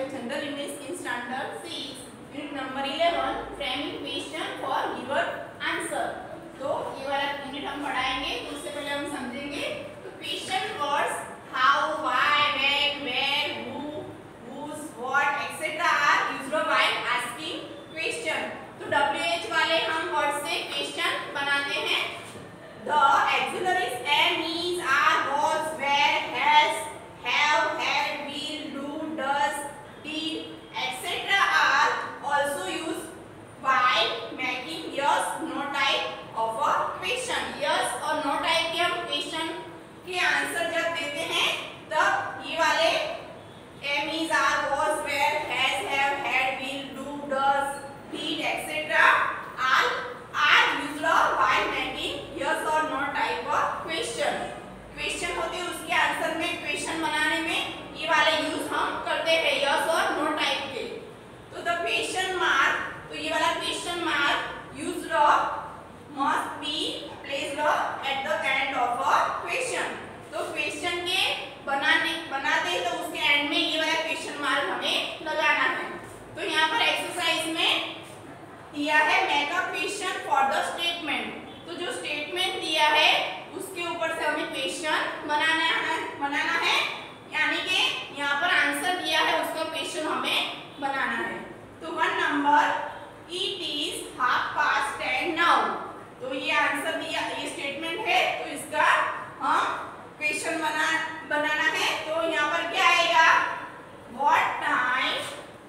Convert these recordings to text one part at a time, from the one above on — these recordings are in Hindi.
subject General English in Standard 6, Unit number 11, Framing question for given answer। तो ये वाला यूनिट हम पढ़ाएंगे, तो उससे पहले हम समझेंगे तो question words how, why, when, where, who, whose, what, etc. are used while asking question। तो WH वाले हम वर्ड से क्वेश्चन बनाते हैं। The auxiliaries am, is, are, was, were, has, have, had, will, do, does, did, etc. are also used while making yes no type of a question। yes और no type के हम क्वेश्चन के आंसर जब देते हैं तब ये वाले am, is, are, was, were, has, have, had, will, do, does, did, etc. are used while making yes or no type of question। Question होते हैं उसके आंसर में क्वेश्चन बनाने में ये वाले यूज हम करते हैं यस और नो टाइप के। तो द क्वेश्चन मार्क, तो ये वाला question mark used must be placed at the end of a question. तो क्वेश्चन के बनाते हैं तो उसके एंड में ये वाला क्वेश्चन मार्क हमें लगाना है। तो यहाँ पर एक्सरसाइज में दिया है make a question for the statement. तो जो स्टेटमेंट दिया है उसके ऊपर से हमें क्वेश्चन बनाना है यानी कि यहाँ पर आंसर दिया है उसका क्वेश्चन हमें बनाना है। तो 1 नंबर इट इज 10:30 नाउ। तो ये आंसर दिया, ये स्टेटमेंट है तो इसका हम क्वेश्चन बनाना है। तो यहाँ पर क्या आएगा, what time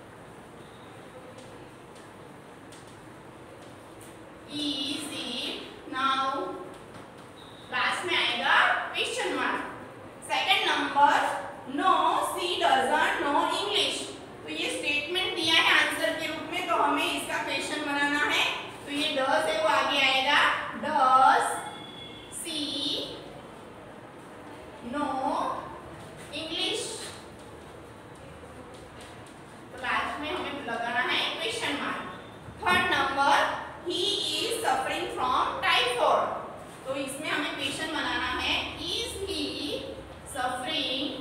is it now, last में आएगा question mark. Second number no she doesn't know English. तो ये स्टेटमेंट दिया है आंसर के रूप में, तो हमें इसका क्वेश्चन बनाना है। तो ये डज है वो आगे आएगा, डज शी नो इंग्लिश। तो लास्ट में हमें लगाना है question mark. Third number he is suffering from typhoid. तो इसमें हमें क्वेश्चन बनाना है, is he suffering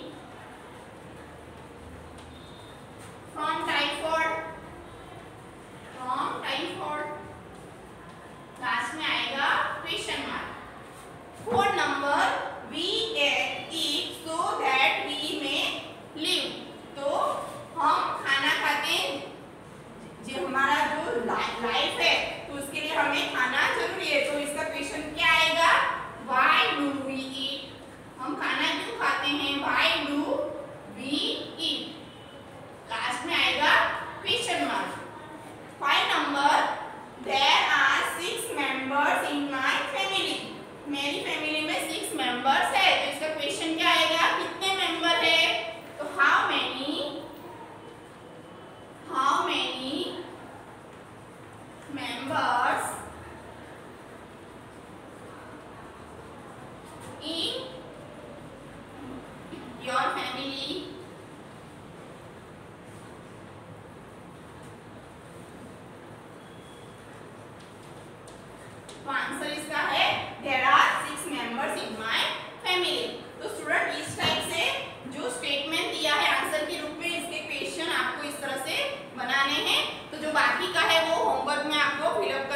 from typhoid, from typhoid, last में आएगा question mark. Fourth number we eat so that we may live. तो हम खाना खाते हैं, जो हमारा जो लाइफ है तो उसके लिए हमें खाना जरूरी है। तो इसका क्वेश्चन क्या आएगा, व्हाई डू वी ईट। हम खाना क्यों खाते हैं, why do we eat, last में आएगा question mark. 5 number there are 6 members in my family. मेरी फैमिली में 6 मेंबर्स है। तो इसका क्वेश्चन क्या आएगा, कितने मेंबर है। तो how many members in your family। तो आंसर इसका है there are 6 members in my family। तो स्टूडेंट इस टाइप से जो स्टेटमेंट दिया है आंसर के रूप में इसके क्वेश्चन आपको इस तरह से बनाने हैं। तो जो बाकी का है वो होमवर्क में आपको फिलअप